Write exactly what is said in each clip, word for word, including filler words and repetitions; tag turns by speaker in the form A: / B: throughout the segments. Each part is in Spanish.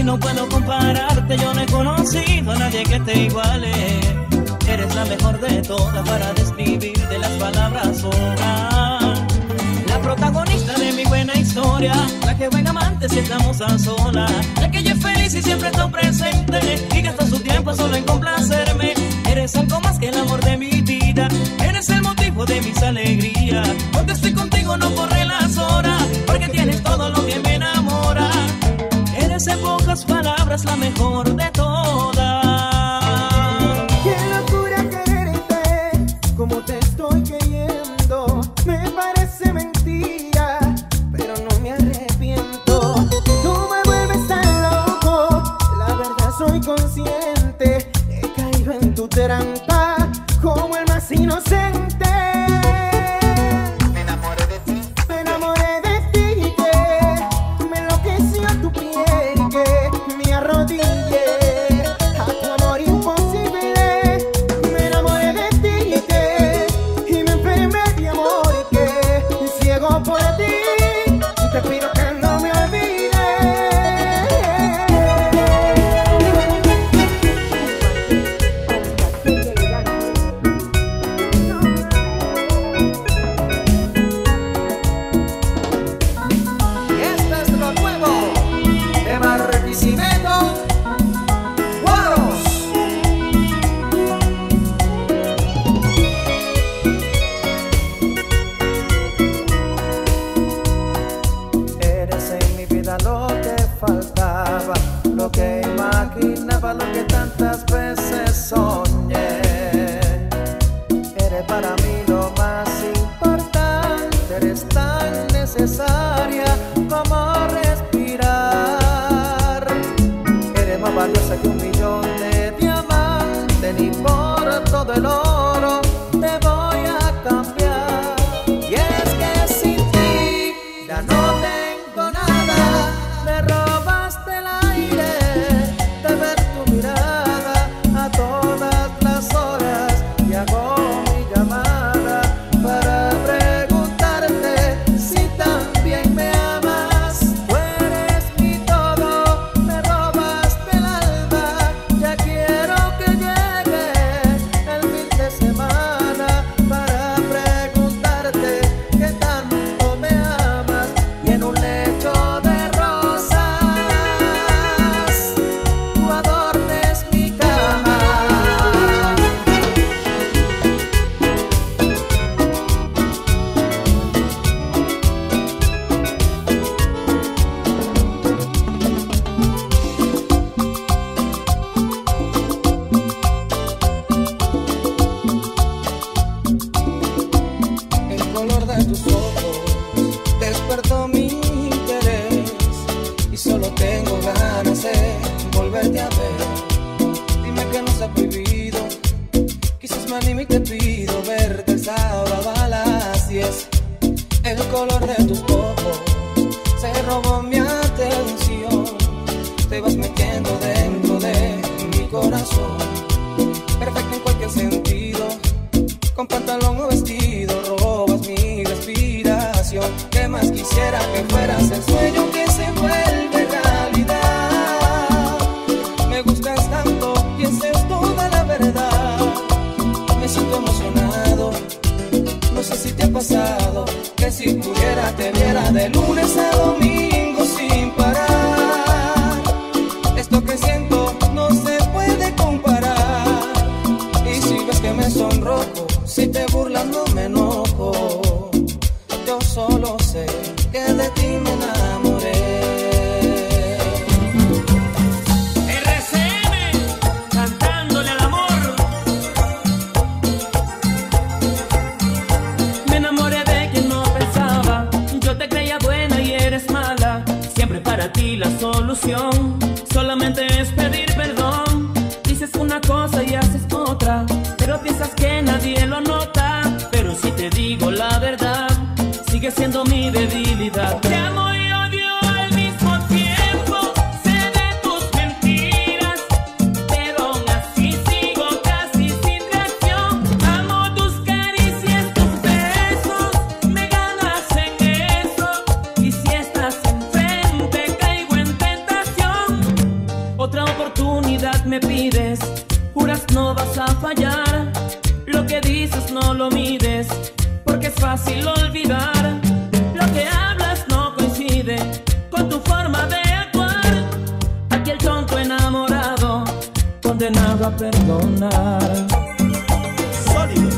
A: no puedo compararte, yo no he conocido a nadie que te iguale. Eres la mejor de todas para describirte las palabras sobran. La protagonista de mi buena historia, la que buen amante si estamos a solas, la que yo es feliz y siempre estoy presente y gasta su tiempo solo en complacerme. Eres algo más que el amor de mi vida, eres el motivo de mis alegrías. Cuando estoy contigo no corren las horas, porque tienes todo lo que me enamora. Eres en pocas palabras la mejor de todas.
B: Qué locura quererte, como te estoy queriendo. Me parece mentira, pero no me arrepiento. Tú me vuelves tan loco, la verdad soy consciente. He caído en tu trampa, como el más inocente. Me enamoré de ti, me enamoré de ti, que me enloqueció tu piel, que me arrodillé a tu amor imposible. Me enamoré de ti, que y me enfermé de amor, que ciego por ti, te pido que no me olvides. Y este es lo nuevo de Barquisimeto, Guaros. Eres en mi vida lo que faltaba, lo que imaginaba, lo que tantas veces soñé. Eres para mí lo más importante, eres tan necesaria como respirar. Eres más valiosa que un millón de diamantes, ni por todo el oro te voy a cambiar. Y es que sin ti ya no tengo nada, me robaste el aire de ver tu mirada a todas las horas, y hago mi llamada para preguntarte si también me amas. Tú eres mi todo, me robaste el alma, ya quiero que llegue el fin de semana para preguntarte qué tanto me amas, y en un lecho de rosas tú adornes mi cama. El color de tus ojos despertó mi interés, y solo tengo ganas de volverte a ver. Dime que no se ha prohibido, quizás me anime y te pido verte el sábado a las diez. El color de tus ojos se robó mi atención, te vas metiendo dentro de mi corazón. Perfecto en cualquier sentido, con pantalón o vestido, robas mi respiración. ¿Qué más quisiera que fueras el sueño que se vuelve realidad? Me gustas tanto y esa es toda la verdad. Me siento emocionado, no sé si te ha pasado, que si pudiera te viera de lunes a domingo sin parar. Esto que siento no se puede comparar, y si ves que me sonrojo, si te burlas no me enojo. Yo solo sé que de ti me enamoré.
A: me pides, juras no vas a fallar. Lo que dices no lo mides, porque es fácil olvidar. Lo que hablas no coincide con tu forma de actuar. Aquí el tonto enamorado, condenado a perdonar. Sólido.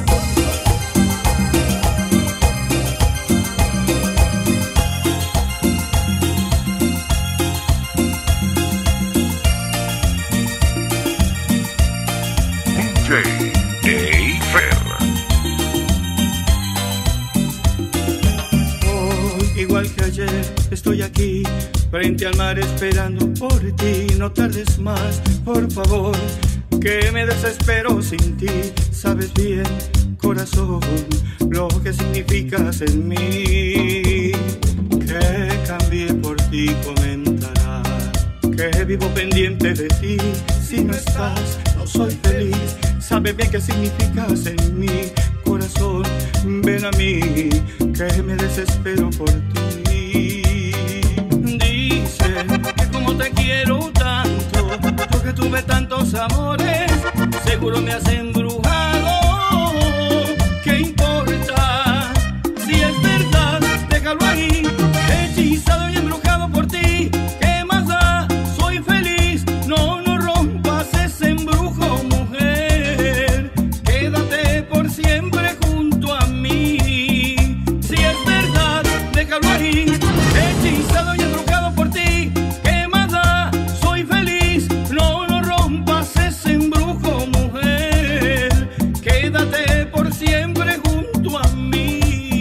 C: Hoy, igual que ayer, estoy aquí frente al mar esperando por ti. No tardes más, por favor, que me desespero sin ti. Sabes bien, corazón, lo que significas en mí. Que cambié por ti, comentarás, que vivo pendiente de ti. Si no estás, no soy feliz. Sabes bien qué significas en mi corazón. Ven a mí, que me desespero por ti. Dicen que como te quiero tanto, porque tuve tantos amores, seguro me has embrujado. ¿Qué importa? Si es verdad, déjalo ahí. Hechizado y embrujado por ti. ¿Qué más da? Soy feliz. No, no rompas ese embrujo, mujer. Quédate por siempre junto a mí. Si es verdad, déjalo ahí. Hechizado y embrujado por ti. ¿Qué más da? Soy feliz. No, no rompas ese embrujo, mujer. Quédate por siempre junto a mí.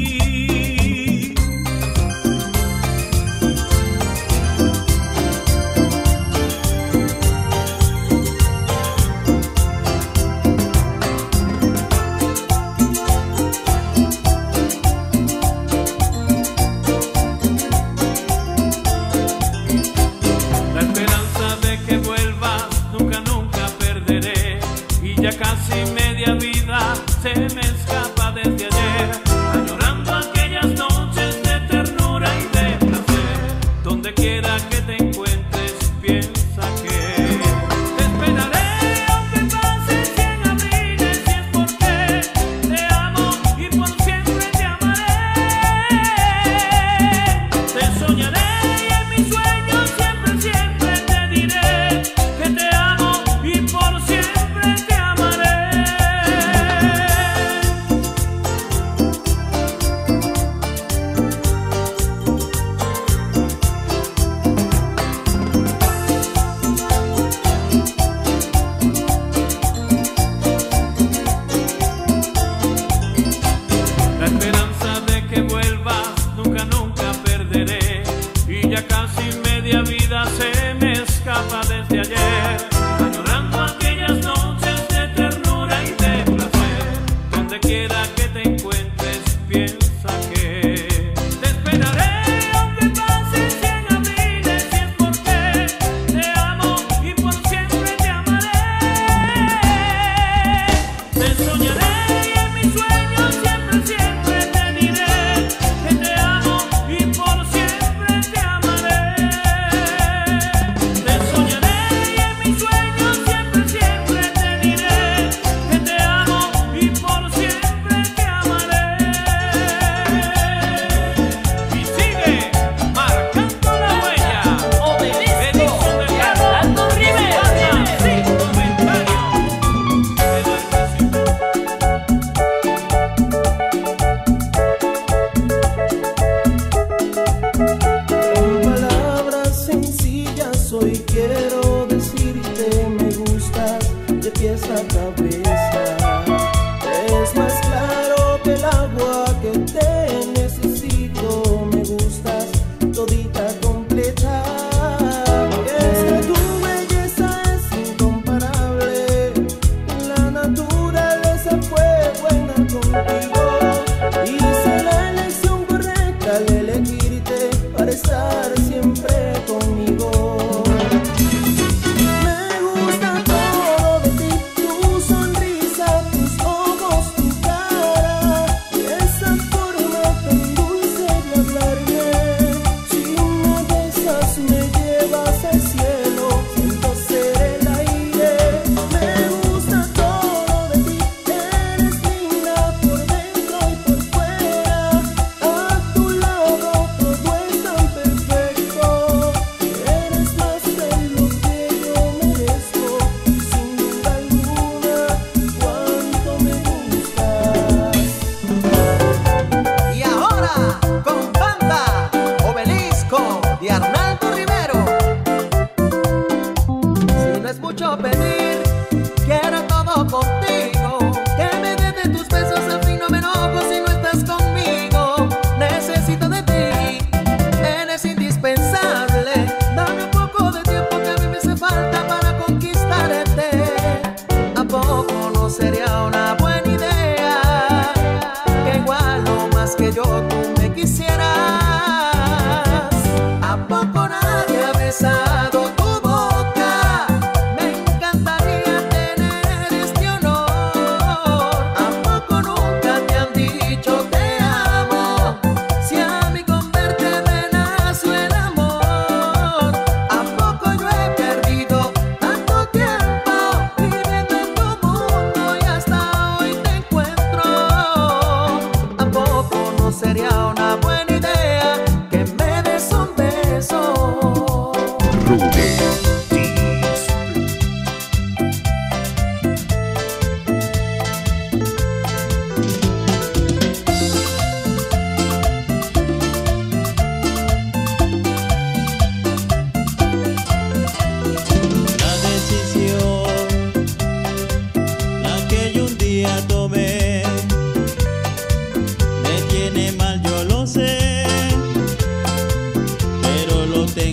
A: La esperanza de que vuelvas nunca, nunca perderé. Y ya casi media vida se me escapa desde ayer, añorando aquellas noches de ternura y de placer. Donde quiera que te encuentres, piensa que te esperaré, aunque pasen cien abriles. Y es porque te amo y por siempre te amaré. Te soñaré y en mis sueños siempre, siempre te diré que te amo y por siempre te amaré. La esperanza de que vuelvas nunca, nunca perderé. Y ya casi media vida se me escapa desde ayer, añorando aquellas noches de ternura y de placer. Donde quiera que te encuentres, piensa que te esperaré, aunque pasen cien abriles. Y es porque te amo y por siempre te amaré. Te soñaré y en mis sueños siempre, siempre te diré que te amo y por siempre te amaré. Te soñaré y en mis sueños siempre, siempre te diré que te amo y por siempre te amaré. Y sigue marcando la huella. Obelisco de Carlos Rivera. Sin comentario.
B: Con palabras sencillas hoy quiero decirte me gustas de pies a cabeza. Es más claro que el agua que te necesito. Me gustas todita completa. Es que tu belleza es incomparable. La naturaleza fue buena contigo. Hice la elección correcta al elegirte para estar siempre conmigo.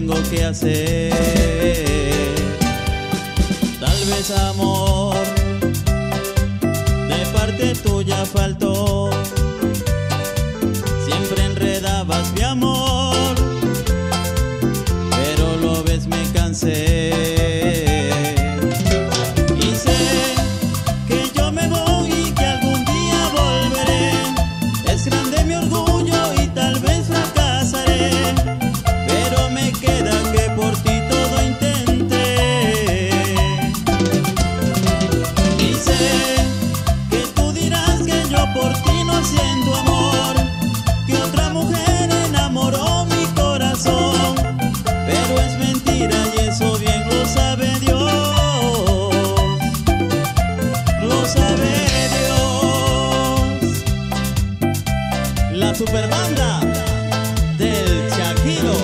A: tengo que hacer. Tal vez amor de parte tuya faltó, siempre enredabas mi amor, pero lo ves me cansé. Y sé que yo me voy y que algún día volveré, es grande mi orgullo y tal vez fracasaré, pero me queda que por ti todo intenté. Y sé que tú dirás que yo por ti no siento amor, que otra mujer enamoró mi corazón, pero es mentira y eso bien lo sabe Dios, lo sabe Dios. La superbanda del Shakiro.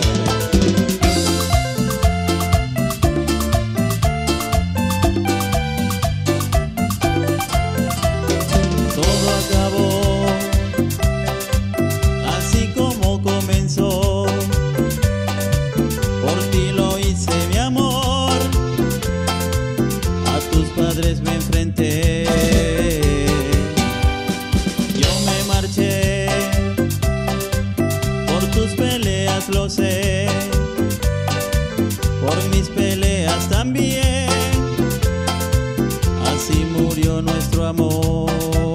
A: Todo acabó así como comenzó, por ti lo hice mi amor, a tus padres me enfrenté. Yo me marché por tus peleas, lo sé, por mis peleas también, así murió nuestro amor.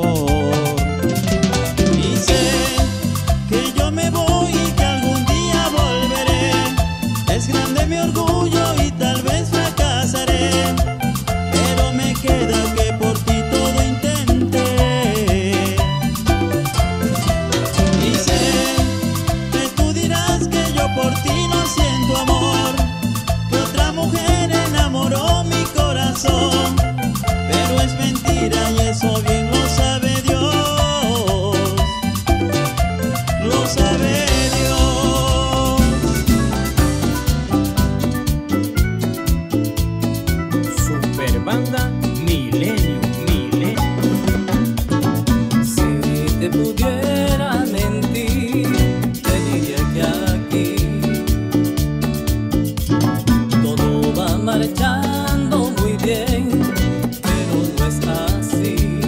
A: Y sé que yo me voy y que algún día volveré, es grande mi orgullo y tal vez fracasaré, pero me queda que por ti todo intenté. Y sé que tú dirás que yo por ti no siento amor, que otra mujer enamoró mi corazón, pero es mentira y eso bien lo sabe Dios, lo sabe Dios.
D: Superbanda Milenio, Milenio.
B: Si te pudiera mentir, te diría que aquí todo va marchando muy bien, pero no es así.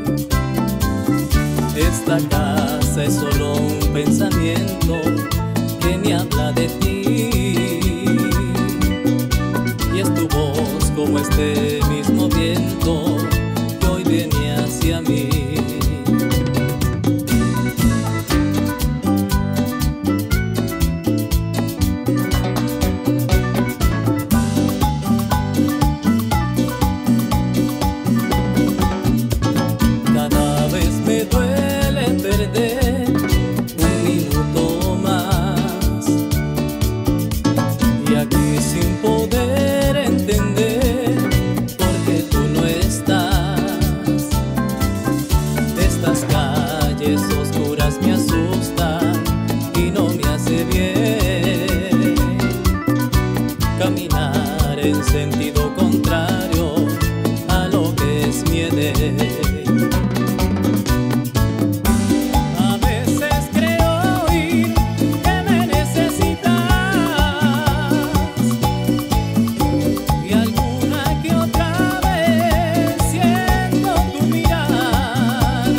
B: Esta casa es solo un pensamiento que me habla de ti, y es tu voz como este mismo viento que hoy viene hacia mí. Cada vez me duele perder un minuto más, y aquí sin poder entender por qué tú no estás. Estas calles oscuras me asustan y no me hace bien caminar en sentido contrario a lo que es mi edad. A veces creo oír que me necesitas, y alguna que otra vez siento tu mirar.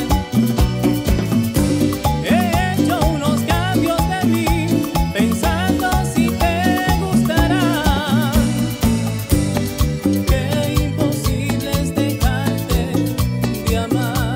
B: He hecho unos cambios de mí pensando si te gustará. Qué imposible es dejarte de amar.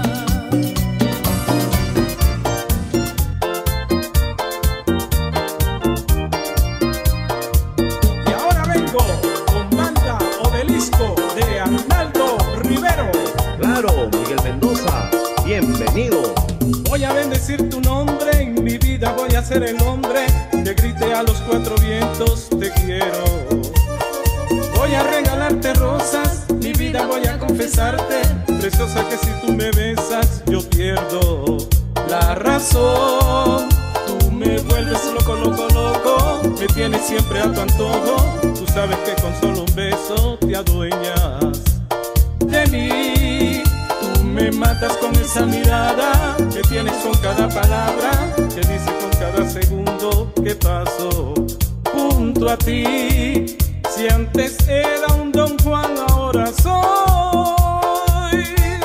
D: Y ahora vengo con Banda Obelisco de Arnaldo Rivero.
E: Claro, Miguel Mendoza, bienvenido.
D: Voy a bendecir tu nombre, en mi vida voy a ser el hombre que grite a los cuatro vientos te quiero. Voy a regalarte rosas, mi vida voy a confesarte, preciosa, que si tú me besas yo pierdo la razón. Tú me vuelves loco, loco, loco, me tienes siempre a tu antojo. Tú sabes que con solo un beso te adueñas de mí. Tú me matas con esa mirada que tienes con cada palabra, que dice con cada segundo que paso junto junto a ti. Si antes era un Don Juan, ahora soy.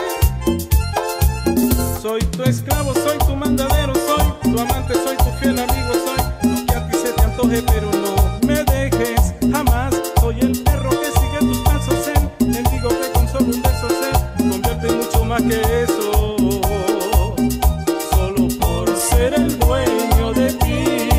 D: Soy tu esclavo, soy tu mandadero, soy tu amante, soy tu fiel amigo, soy lo que a ti se te antoje, pero no me dejes jamás. Soy el perro que sigue tus pasos, el mendigo que con solo un beso se convierte en mucho más que eso, solo por ser el dueño de ti.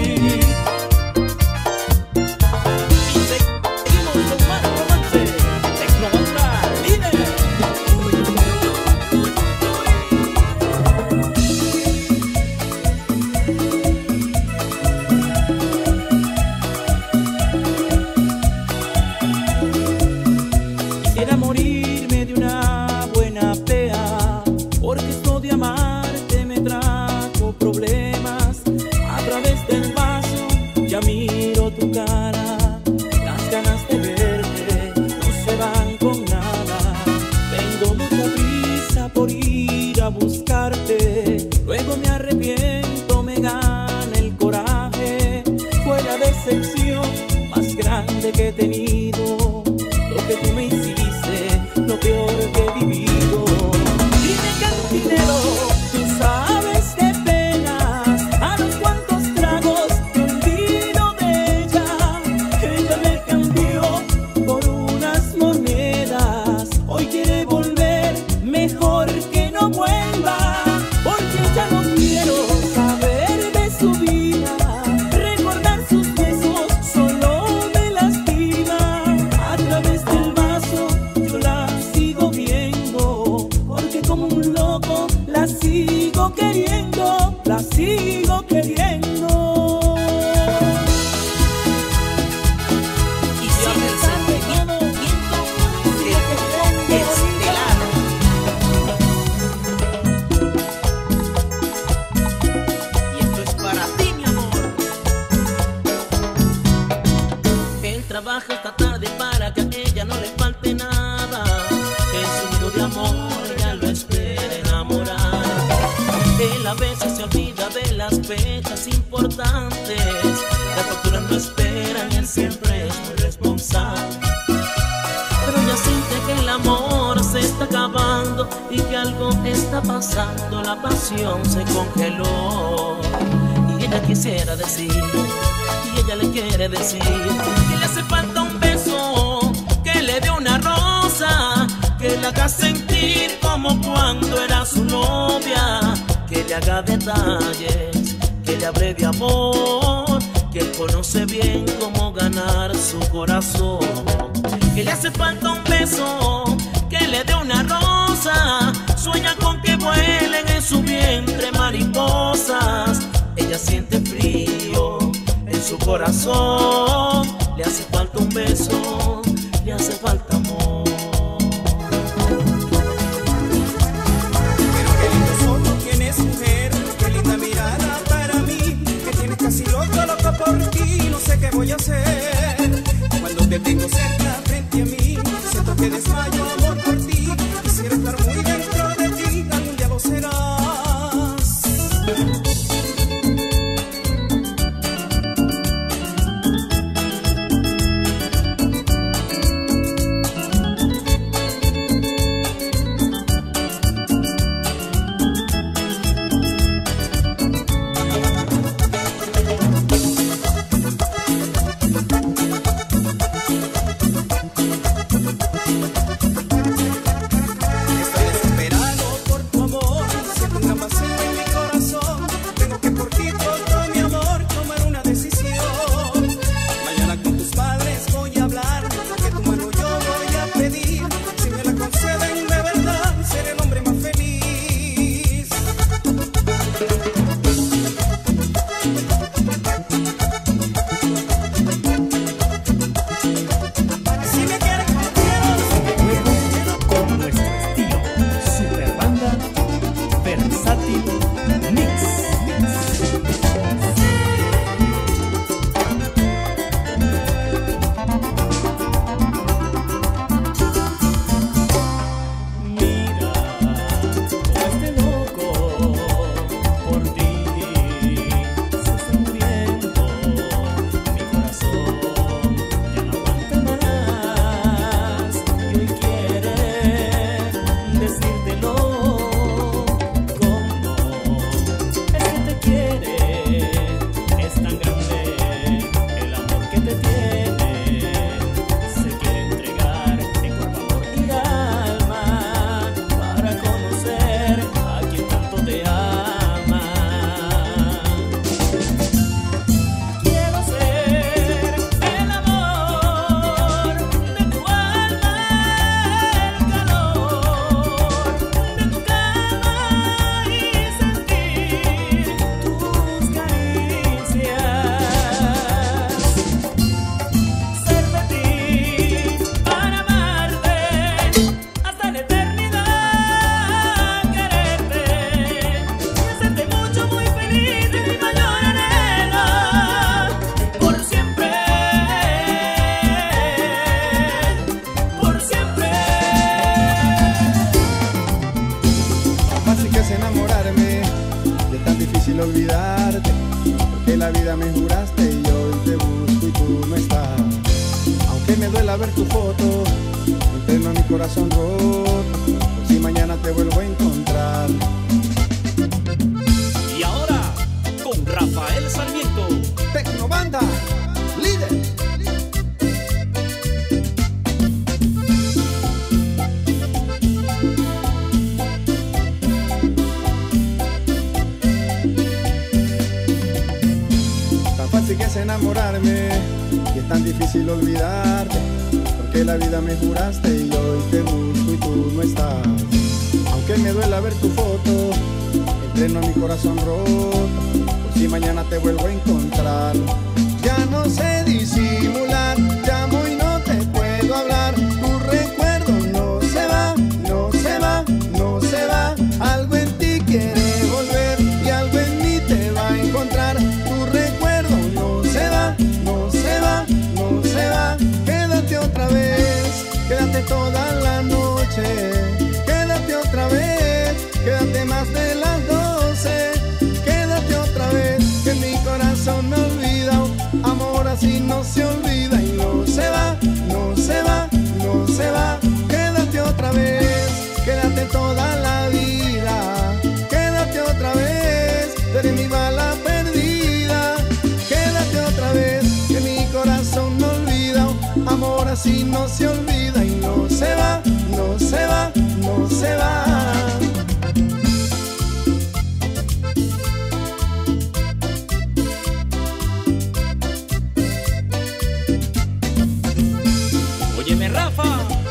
A: Luego me arrepiento, me gana el coraje. Fue la decepción más grande que he tenido. Lo que tú me hiciste, lo peor que he vivido. Dime, cantinero, tú sabes de penas, a los cuantos tragos me olvido de ella. Ella me cambió por unas monedas. Hoy quiere volver, mejor que no vuelva. Ya no quiero saber de su vida, recordar sus besos solo me lastima. A través del vaso yo la sigo viendo, porque como un loco la sigo queriendo, la sigo queriendo. Y si me sale todo viento, estelar. Trabaja esta tarde para que a ella no le falte nada. En su nido de amor ya lo espera enamorada. Él a veces se olvida de las fechas importantes. Las facturas no esperan y él siempre es muy responsable. Pero ella siente que el amor se está acabando y que algo está pasando. La pasión se congeló y ella quisiera decir, y ella le quiere decir que le hace falta un beso, que le dé una rosa, que le haga sentir como cuando era su novia, que le haga detalles, que le hable de amor, que él conoce bien cómo ganar su corazón. Que le hace falta un beso, que le dé una rosa, sueña con que vuelen en su vientre mariposas. Ella siente frío en su corazón, le hace falta un beso, le hace falta amor.
B: Pero qué lindos ojos tienes, mujer, qué linda mirada para mí, que tienes casi loco, loco por ti, no sé qué voy a hacer. Cuando te tengo cerca frente a mí, siento que desmayo amor por ti, quisiera estar muy dentro de ti, algún día lo serás. vida me juraste y hoy te busco y tú no estás. Aunque me duela ver tu foto, interno a mi corazón roto, por si mañana te vuelvo a encontrar.
F: Y ahora, con Rafael Sarmiento,
B: Tecnobanda, líder. Fácil que es enamorarme y es tan difícil olvidarte, porque la vida me juraste y hoy te busco y tú no estás. Aunque me duela ver tu foto, entreno a mi corazón roto, por si mañana te vuelvo a encontrar. Ya no sé disimular, llamo y no te puedo hablar. Tu recuerdo no se va, no se va, no se va. Algo en ti quiere volver y algo en mí te va a encontrar. Tu recuerdo no se va, no se va, no se va. Quédate otra vez, quédate toda la noche. Quédate otra vez, quédate más de las doce. Quédate otra vez, que mi corazón me olvida. Amor así no se olvida y no se va, no se va, no se va. Quédate otra vez, quédate toda la vida. Quédate otra vez, tú eres mi bala perdida. Quédate otra vez, que mi corazón no olvida. Amor así no se olvida y no se va, no se va, no se va.
F: óyeme Rafa,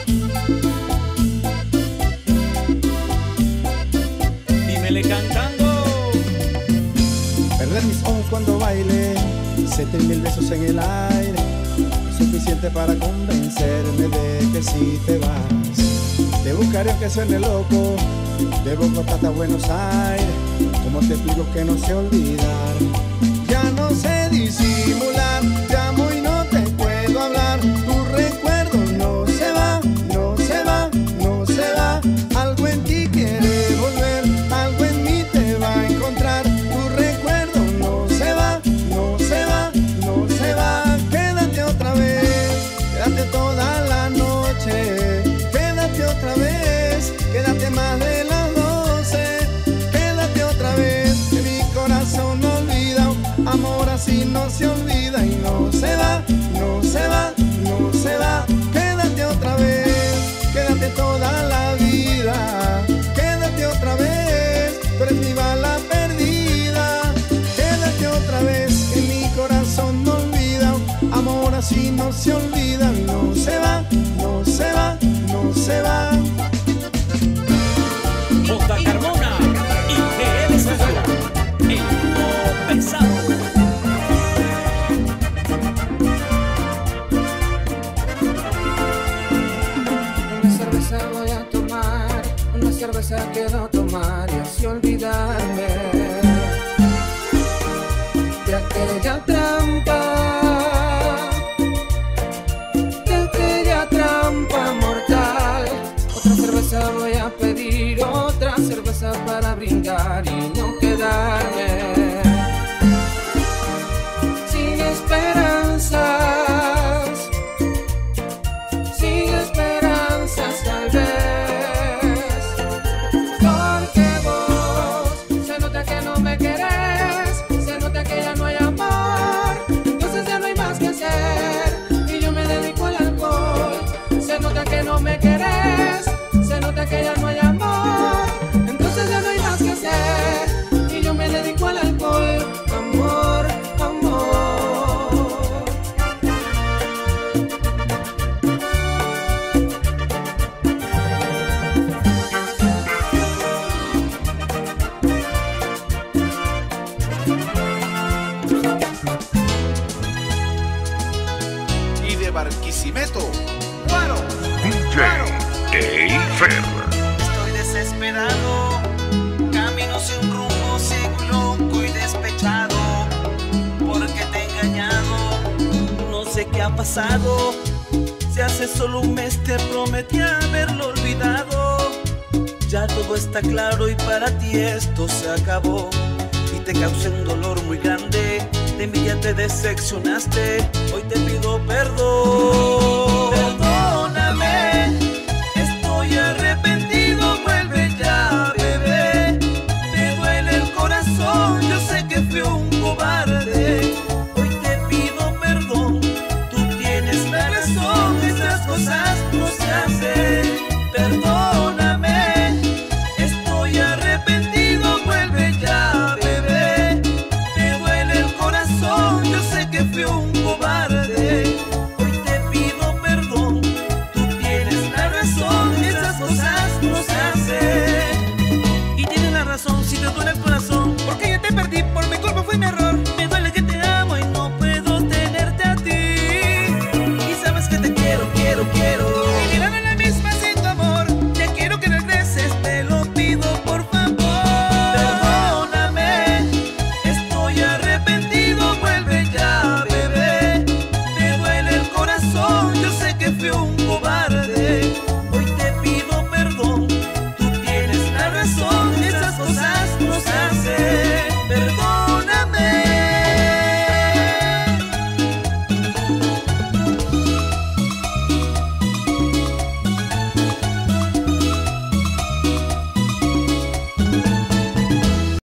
F: dímele cantando.
B: Perder mis ojos cuando baile, siete mil besos en el aire, es suficiente para convencerme de que si te vas. Te buscaré aunque suene loco, de Bogotá hasta Buenos Aires. ¿Cómo te explico que no sé olvidar? Ya no sé disimular, llamo y no te puedo hablar. Tu recuerdo no se va, no se va, no se va. Algo en ti quiere volver, algo en mí te va a encontrar. Tu recuerdo no se va, no se va, no se va. Quédate otra vez, quédate toda la noche. Quédate otra vez, quédate más de las doce. Quédate otra vez, que mi corazón no olvida. Amor así no se olvida y no se va, no se va, no se va. Quédate otra vez, quédate toda la vida. Quédate otra vez, tú eres mi bala perdida. Quédate otra vez, que mi corazón no olvida. Amor así no se olvida y no se va, no se va, no se va.
F: J. Carmona y G L Studio, el dúo pesado.
B: Una cerveza voy a tomar, una cerveza quiero tomar y así olvidarme de aquella trampa, de aquella trampa mortal. Otra cerveza voy a pedir, otra cerveza para brindar y no quedarme sin esperanzas, sin esperanzas tal vez, porque vos se nota que no me querés, se nota que ya no hay amor, entonces ya no hay más que hacer y yo me dedico al alcohol. Se nota que no me querés, se nota que ya no hay amor, entonces ya no hay más que hacer y yo me dedico al alcohol. Amor, amor.
G: Y de Barquisimeto, Guaro,
H: D J A-Fer.
A: Estoy desesperado, camino sin rumbo, ciego, loco y despechado, porque te he engañado. No sé qué ha pasado, si hace solo un mes te prometí haberlo olvidado. Ya todo está claro y para ti esto se acabó, y te causé un dolor muy grande
I: de envidia te decepcionaste, hoy te pido perdón.
B: Perdóname, estoy arrepentido, vuelve ya, bebé. Me duele el corazón, yo sé que fui un cobarde. Hoy te pido perdón, tú tienes la razón, esas cosas no se hacen.